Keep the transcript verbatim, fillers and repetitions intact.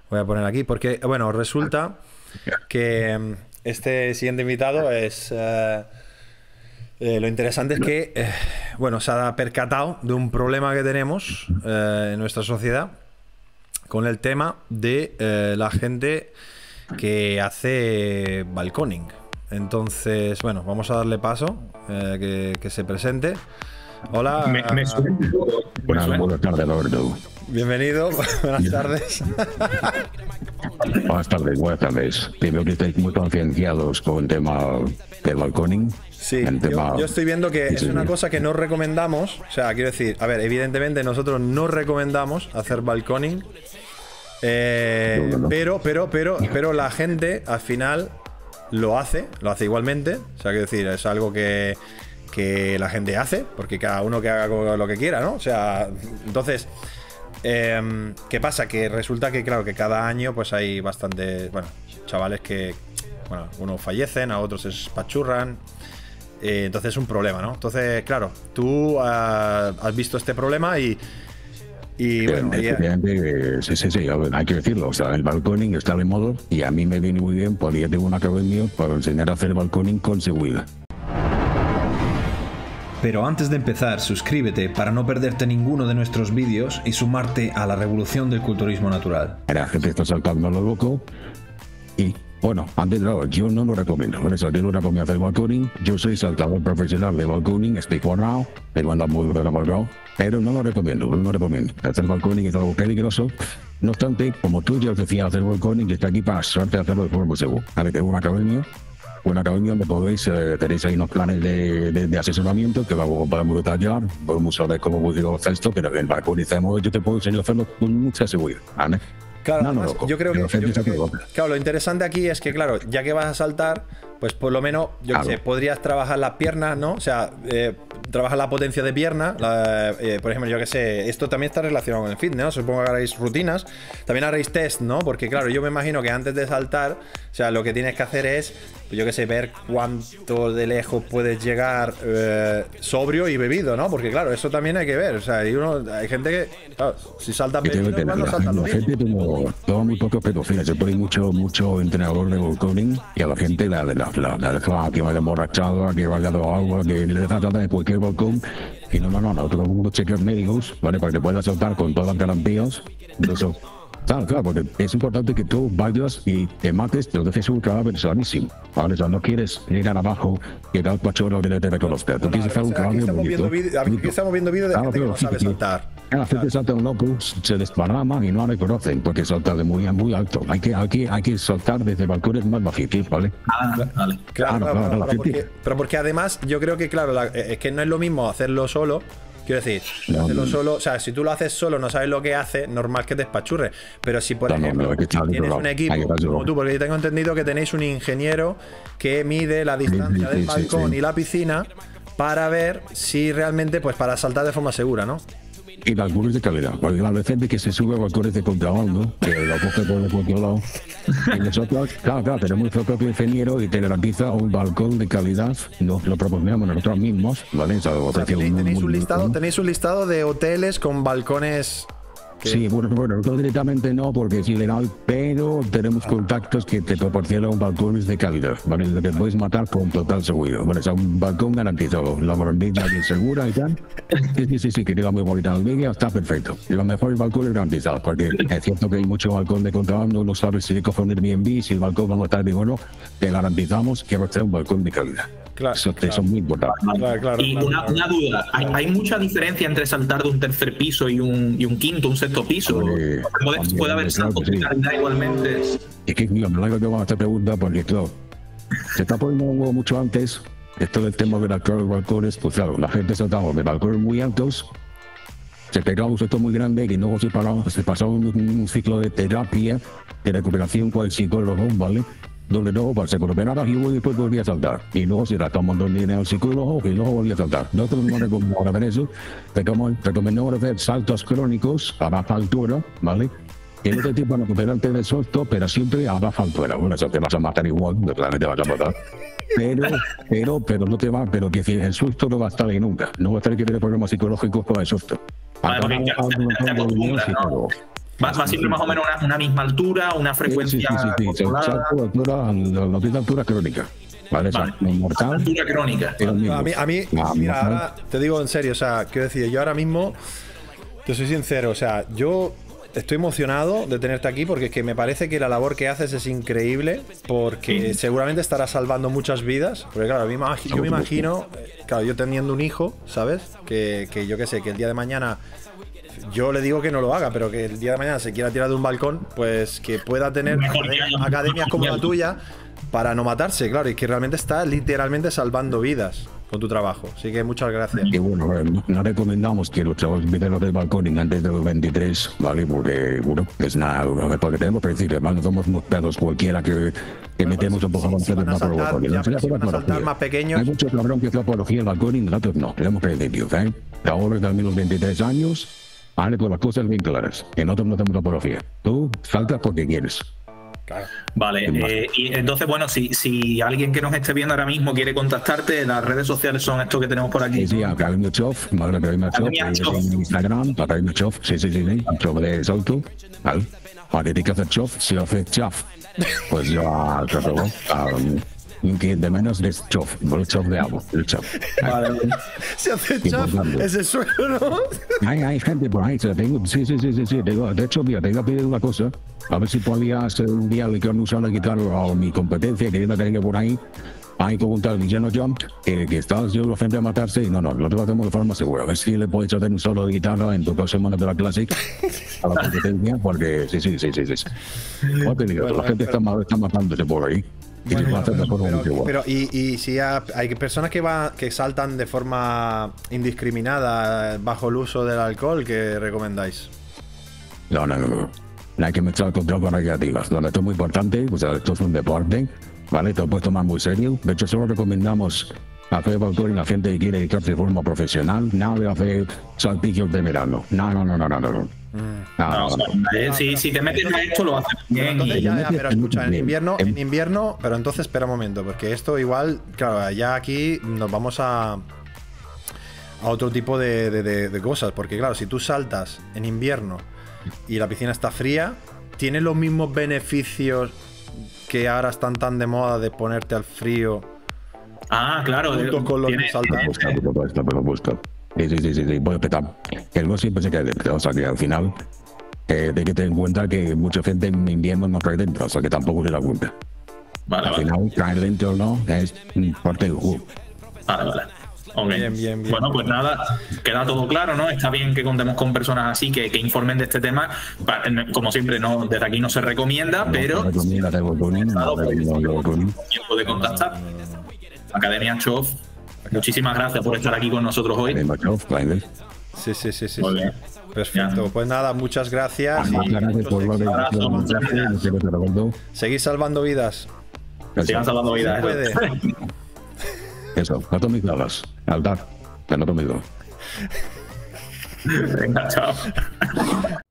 voy a poner aquí, porque, bueno, resulta que este siguiente invitado es... Eh, eh, lo interesante es que, eh, bueno, se ha percatado de un problema que tenemos eh, en nuestra sociedad con el tema de eh, la gente que hace balconing. Entonces, bueno, vamos a darle paso, eh, que, que se presente. Hola. Me, me suena. Buenas, buenas tardes, Roberto. Bienvenido, buenas tardes. Buenas tardes, buenas tardes. Veo que estáis muy concienciados con el tema del balconing. Sí, el yo, tema... yo estoy viendo que sí, es sí, una sí. cosa que no recomendamos. O sea, quiero decir, a ver, evidentemente nosotros no recomendamos hacer balconing. Eh, No, no, no. Pero, pero, pero, pero la gente al final lo hace, lo hace igualmente. O sea, quiero decir, es algo que, que la gente hace, porque cada uno que haga lo que quiera, ¿no? O sea, entonces, eh, ¿qué pasa? Que resulta que, claro, que cada año pues hay bastantes, bueno, chavales que, bueno, unos fallecen, a otros se espachurran. Eh, entonces es un problema, ¿no? Entonces, claro, tú uh, has visto este problema y... Y bueno, y, Efectivamente, sí, sí, sí, a ver, hay que decirlo. O sea, el balconing está de moda y a mí me viene muy bien porque yo tengo una academia para enseñar a hacer balconing con seguridad. Pero antes de empezar, suscríbete para no perderte ninguno de nuestros vídeos y sumarte a la revolución del culturismo natural. La gente está saltando a lo loco y, bueno, antes de nada, yo no lo recomiendo. Por eso yo no recomiendo hacer balconing. Yo soy saltador profesional de balconing, estoy forrado, pero ando muy bien, pero no lo recomiendo, no lo recomiendo. Hacer balconing es algo peligroso. No obstante, como tú ya decías, hacer balconing está aquí para suerte hacerlo de forma segura. A ver, tengo una academia, una academia donde podéis, eh, tenéis ahí unos planes de, de, de asesoramiento que luego podemos detallar, podemos saber cómo voy a hacer esto, pero el balconizamos, yo te puedo enseñar a hacerlo con mucha seguridad, ¿vale? claro, No, no, además, loco, yo creo que, pero yo gente creo se que- equivoca. claro, lo interesante aquí es que, claro, ya que vas a saltar, pues por lo menos, yo Claro. qué sé, podrías trabajar las piernas, ¿no? O sea, eh, trabajar la potencia de pierna, la, eh, por ejemplo, yo qué sé, esto también está relacionado con el fitness, ¿no? Supongo que haréis rutinas, también haréis test, ¿no? Porque, claro, yo me imagino que antes de saltar, o sea, lo que tienes que hacer es, pues yo qué sé, ver cuánto de lejos puedes llegar eh, sobrio y bebido, ¿no? Porque, claro, eso también hay que ver, o sea, hay, uno, hay gente que, claro, si salta Que tengo bebido, que igual no la, salta lo la mismo. gente como todo muy poco pedófilos. Yo soy mucho, mucho entrenador de balconing y a la gente la, la, la, la deja que vaya emborrachado, que vaya de agua, que le deja tratar de cualquier balcón. Y no, no, no, no, todo el mundo chequeos médicos, ¿vale? Para que puedas saltar con todas las garantías. Entonces, claro, claro, porque es importante que tú vayas y te mates, te lo dejes un cadáver sanísimo, ¿vale? O sea, no quieres llegar abajo y dar pachorro que te reconozca. Tú quieres hacer un O sea, aquí cadáver estamos bonito. viendo vídeo- aquí bonito. estamos viendo vídeos de Claro, gente que claro, no sí, sabe sí. saltar. La gente salta un loco, se desparrama y no le conocen porque salta de muy, muy alto. Hay que, hay que, hay que saltar desde balcones más bajitos, ¿vale? Ah, vale. Claro, Claro, claro, claro, claro, la pero, gente- porque, pero porque además yo creo que, claro, la- es que no es lo mismo hacerlo solo. Quiero decir, No, hacerlo no. solo, o sea, si tú lo haces solo, no sabes lo que hace, normal que te espachurre. Pero si, por No, no, ejemplo, no, hay que estar al otro tienes lado, un hay que equipo estar al otro como lado. tú, porque yo tengo entendido que tenéis un ingeniero que mide la distancia sí, del sí, balcón sí. y la piscina para ver si realmente, pues para saltar de forma segura, ¿no? Y balcones de calidad. Porque la gente que se sube a balcones de contrabando, que lo coge por cualquier lado. Y nosotros, claro, claro, tenemos nuestro propio ingeniero y te garantiza un balcón de calidad. Nos lo proponemos nosotros mismos, ¿vale? O sea, O sea, ofrece tenéis, un- tenéis un- un listado, un- tenéis un listado de hoteles con balcones. que- Sí, bueno, bueno, no directamente no, porque es ilegal, pero tenemos contactos que te proporcionan balcones de calidad, ¿vale? Lo que puedes matar con total seguridad. Bueno, es un balcón garantizado, la barandilla bien segura y tal. Sí, sí, sí, sí, que queda muy bonita la línea, está perfecto. Y los mejores balcones garantizados, porque es cierto que hay mucho balcón de contrabando, no sabes si coger un Airbnb, si el balcón va a estar bien o no, te garantizamos que va a ser un balcón de calidad. Claro, Eso, claro. eso es muy importante. Claro, claro, Y claro, una, claro. una duda, ¿hay, hay mucha diferencia entre saltar de un tercer piso y un, y un quinto, un sexto piso? Hombre, ¿Puede, hombre, puede haber claro saltos que de sí. calidad igualmente? Es que, mira, me la que van a hacer pregunta porque, claro, se está poniendo mucho antes esto del tema de los balcones, pues claro, la gente saltaba de balcones muy altos, se pegaba un salto muy grande y luego se paraba, se pasaba un, un ciclo de terapia, de recuperación con el psicólogo, ¿vale? Donde luego pues, se recuperaba y luego después volvía a saltar. Y luego se gastaba un montón de dinero al psicólogo y luego volvía a saltar. Nosotros no recomendamos hacer eso, recomendamos recomendamos hacer saltos crónicos a baja altura, ¿vale? Y en este tipo de recuperarte del susto, pero siempre a baja altura. Bueno, eso te vas a matar igual, de plan te vas a matar. Pero, pero, pero no te va, pero que si el susto no va a estar ahí nunca. No va a tener que tener problemas psicológicos con el susto. Vale, porque ya- ya- ya te acostumbras, ¿no? Va, va siempre más o menos una, una misma altura, una frecuencia. Sí, sí, sí, sí. controlada. Altura, no tiene altura crónica. Vale, Vale. o sea, mortal. Altura crónica. es lo mismo. A mí, a mí Ah, mira, mortal. ahora te digo en serio, o sea, quiero decir, yo ahora mismo, te soy sincero, o sea, yo estoy emocionado de tenerte aquí porque es que me parece que la labor que haces es increíble, porque seguramente estarás salvando muchas vidas, porque claro, a mí me imagi- yo me imagino, eh, claro, yo teniendo un hijo, ¿sabes? Que, que yo qué sé, que el día de mañana... Yo le digo que no lo haga, pero que el día de mañana se quiera tirar de un balcón, pues que pueda tener Mejor academias, que haya- academias como la tuya para no matarse, claro, y que realmente está literalmente salvando vidas con tu trabajo. Así que muchas gracias. Y bueno, eh, no, no recomendamos que los chavos empiecen a hacer balconing antes de los veintitrés, ¿vale? Porque, bueno, es nada, bueno, porque tenemos que decir, hermano, somos unos pedos cualquiera que, que metemos un poco si- más si de van a más por saltar, porque ya, no se pero hace si van a la saltar apología. más pequeños- Hay mucho cabrón que hace apología del balconing, nosotros no, tenemos que decir, tío, ¿eh? Ahora también los veintitrés años, vale, con las cosas bien claras, que nosotros no hacemos apología. Tú saltas porque quieres. Claro. Vale, eh, y entonces, bueno, si, si alguien que nos esté viendo ahora mismo quiere contactarte, las redes sociales son estos que tenemos por aquí. Sí, sí, Academia Chof, madre Academia Chof, Academia eh, Chof. en Instagram, Academia Chof, sí, sí, sí, sí, Chof de salto, ¿vale? Para ti que hacer Chof, si hace Chof, pues yo a un que de menos es Chof, no el Chof de agua, el Chof. Se hace Qué chaf, importante. ese suelo, ¿no? Hay, hay gente por ahí, o sea, tengo, sí, sí, sí, sí, sí, tengo, de hecho, mira, te iba a pedir una cosa, a ver si podías eh, un día que no usar la guitarra o mi competencia, que yo la tengo por ahí, hay que preguntar a Lleno Jump, que, que estás yo frente a matarse, y no, no, lo hacemos de forma segura, a ver si le puedes hacer un solo de guitarra en tu próxima de la Classic, a la competencia, porque sí, sí, sí, sí, sí. Como te digo, Bueno, la gente pero- está, ma- está matándose por ahí, y se va a hacer de forma muy Pero, igual. pero y, y si ha- hay personas que va, que saltan de forma indiscriminada bajo el uso del alcohol, ¿qué recomendáis? No, no, no, no. No hay que mezclar con drogas recreativas. No, esto es muy importante, o sea, esto es un deporte, ¿vale? Te lo puedes tomar muy serio. De hecho, solo recomendamos hacer balconing a la gente que quiere dedicarse de forma profesional, nada de hacer saltillos de verano. No, no, no, no, no, no. no. No, No, o no, sea, no. eh, si, si te metes a esto, lo haces bien. Entonces y- ya, ya, pero escucha, en Bien. invierno, en invierno, pero entonces espera un momento, porque esto igual, claro, ya aquí nos vamos a a otro tipo de, de- de- de cosas, porque claro, si tú saltas en invierno y la piscina está fría, ¿tiene los mismos beneficios que ahora están tan de moda de ponerte al frío Ah, claro. junto con los tiene- que saltan? Busca, por supuesto, por supuesto. Sí, sí, sí, sí, sí, voy a petar. El no siempre se queda dentro, o sea que al final eh, hay que tener en cuenta que mucha gente en invierno no cae dentro, o sea que tampoco se da cuenta. Vale, Al vale. final, caer dentro o no es mm, parte del juego. Vale, vale. Ok. Bien, bien, bien. Bueno, pues nada, queda todo claro, ¿no? Está bien que contemos con personas así que, que informen de este tema. Pa- Como siempre, no, desde aquí no se recomienda, pero No recomienda hacer balconing, no recomienda balconing. tiempo de contactar. Academia Chof, muchísimas gracias por estar aquí con nosotros hoy. De Machov, Kleiner. Sí, sí, sí, sí. Muy sí. bien. Perfecto. Ya. Pues nada, muchas gracias. Muchas Y gracias muchos por la éxitos. abrazo, muchas gracias. Seguid salvando vidas. Sigan salvando vidas. puede. Eso, no tomes drogas. Altar, que no tomes drogas. Venga, chao.